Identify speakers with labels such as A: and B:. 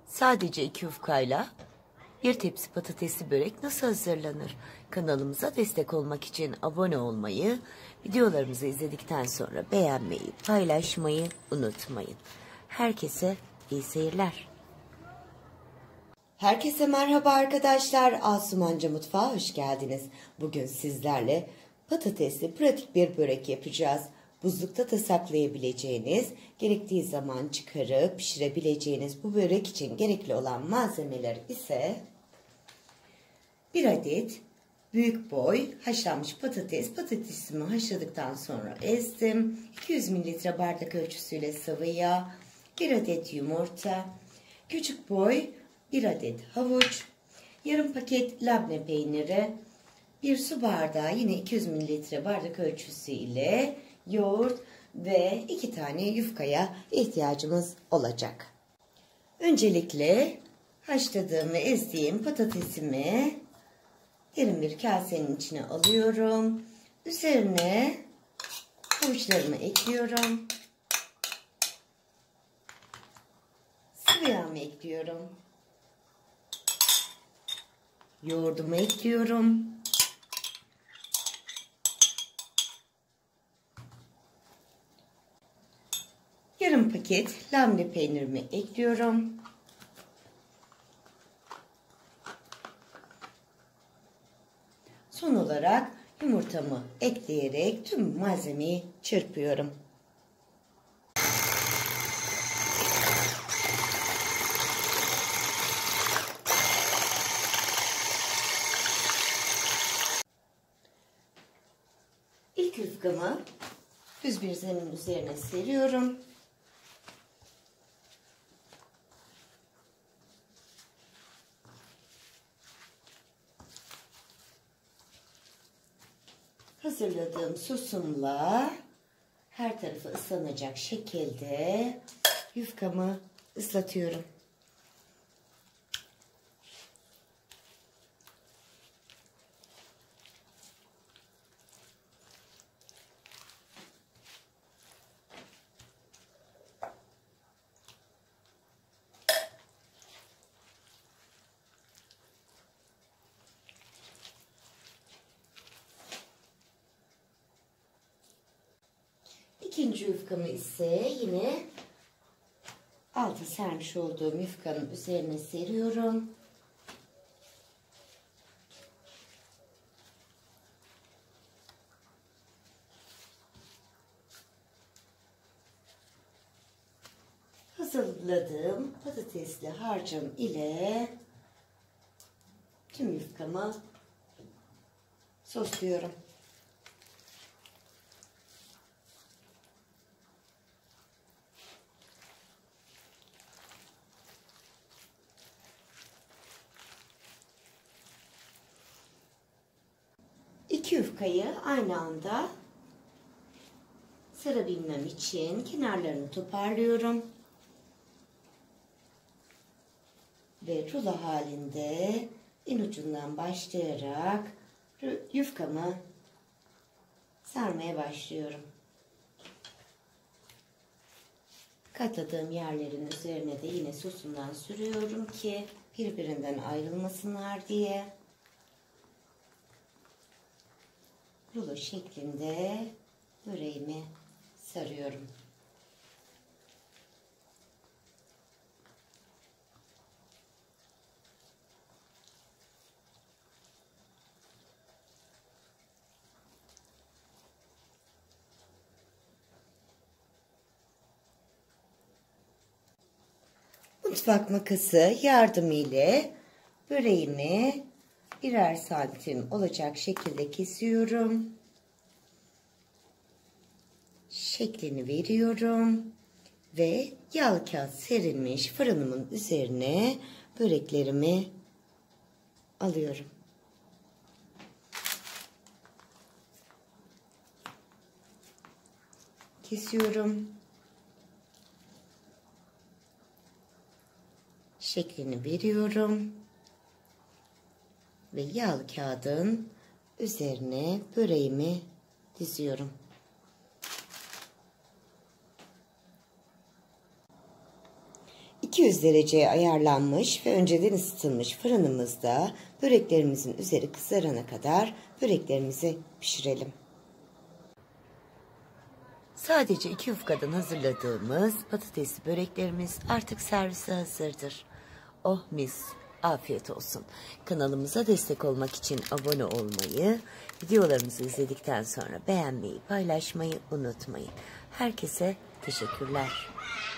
A: Sadece 2 yufkayla bir tepsi patatesli börek nasıl hazırlanır? Kanalımıza destek olmak için abone olmayı, videolarımızı izledikten sonra beğenmeyi, paylaşmayı unutmayın. Herkese iyi seyirler.
B: Herkese merhaba arkadaşlar. Asumanca Mutfağa hoş geldiniz. Bugün sizlerle patatesli pratik bir börek yapacağız. Buzlukta da saklayabileceğiniz, gerektiği zaman çıkarıp pişirebileceğiniz bu börek için gerekli olan malzemeler ise 1 adet büyük boy haşlanmış patates. Patatesimi haşladıktan sonra ezdim. 200 ml bardak ölçüsüyle sıvı yağ, 1 adet yumurta, küçük boy 1 adet havuç, yarım paket labne peyniri, 1 su bardağı yine 200 ml bardak ölçüsü ile yoğurt ve 2 tane yufkaya ihtiyacımız olacak. Öncelikle haşladığım ve ezdiğim patatesimi derin bir kasenin içine alıyorum. Üzerine havuçlarımı ekliyorum. Sıvı yağımı ekliyorum. Yoğurdumu ekliyorum. Yarım paket labne peynirimi ekliyorum. Son olarak yumurtamı ekleyerek tüm malzemeyi çırpıyorum. İlk yufkamı düz bir zemin üzerine seriyorum. Hazırladığım sosumla her tarafı ıslanacak şekilde yufkamı ıslatıyorum. İkinci yufkamı ise yine altı sermiş olduğum yufkanın üzerine seriyorum. Hazırladığım patatesli harcım ile tüm yufkamı sosluyorum. İki yufkayı aynı anda sarabilmem için kenarlarını toparlıyorum. Ve rulo halinde en ucundan başlayarak yufkamı sarmaya başlıyorum. Katladığım yerlerin üzerine de yine sosumdan sürüyorum ki birbirinden ayrılmasınlar diye. Rulo şeklinde böreğimi sarıyorum. Mutfak makası yardımıyla böreğimi birer santim olacak şekilde kesiyorum. Şeklini veriyorum ve yağlı kağıt serilmiş fırınımın üzerine böreklerimi alıyorum. Kesiyorum. Şeklini veriyorum ve yağlı kağıdın üzerine böreğimi diziyorum. 200 dereceye ayarlanmış ve önceden ısıtılmış fırınımızda böreklerimizin üzeri kızarana kadar böreklerimizi pişirelim.
A: Sadece 2 yufkadan hazırladığımız patatesli böreklerimiz artık servise hazırdır. Oh mis, afiyet olsun. Kanalımıza destek olmak için abone olmayı, videolarımızı izledikten sonra beğenmeyi, paylaşmayı unutmayın. Herkese teşekkürler.